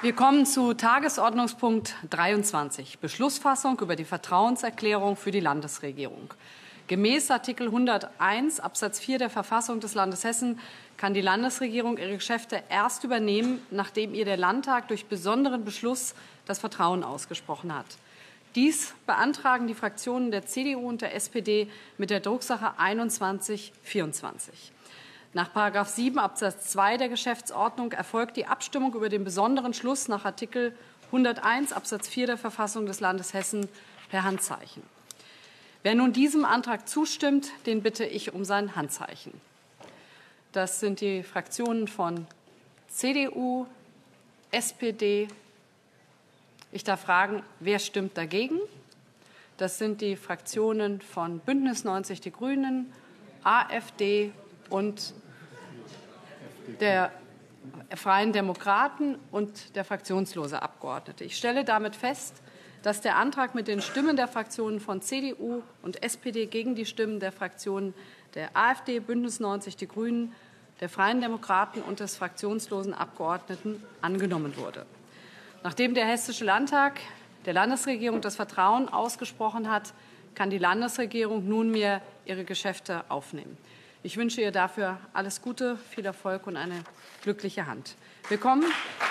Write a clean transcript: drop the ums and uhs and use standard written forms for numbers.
Wir kommen zu Tagesordnungspunkt 23, Beschlussfassung über die Vertrauenserklärung für die Landesregierung. Gemäß Artikel 101 Absatz 4 der Verfassung des Landes Hessen kann die Landesregierung ihre Geschäfte erst übernehmen, nachdem ihr der Landtag durch besonderen Beschluss das Vertrauen ausgesprochen hat. Dies beantragen die Fraktionen der CDU und der SPD mit der Drucksache 2124. Nach § 7 Absatz 2 der Geschäftsordnung erfolgt die Abstimmung über den besonderen Schluss nach Artikel 101 Absatz 4 der Verfassung des Landes Hessen per Handzeichen. Wer nun diesem Antrag zustimmt, den bitte ich um sein Handzeichen. Das sind die Fraktionen von CDU, SPD. Ich darf fragen, wer stimmt dagegen? Das sind die Fraktionen von Bündnis 90 Die Grünen, AfD und der Freien Demokraten und der fraktionslose Abgeordnete. Ich stelle damit fest, dass der Antrag mit den Stimmen der Fraktionen von CDU und SPD gegen die Stimmen der Fraktionen der AfD, Bündnis 90 Die Grünen, der Freien Demokraten und des fraktionslosen Abgeordneten angenommen wurde. Nachdem der Hessische Landtag der Landesregierung das Vertrauen ausgesprochen hat, kann die Landesregierung nunmehr ihre Geschäfte aufnehmen. Ich wünsche ihr dafür alles Gute, viel Erfolg und eine glückliche Hand. Wir kommen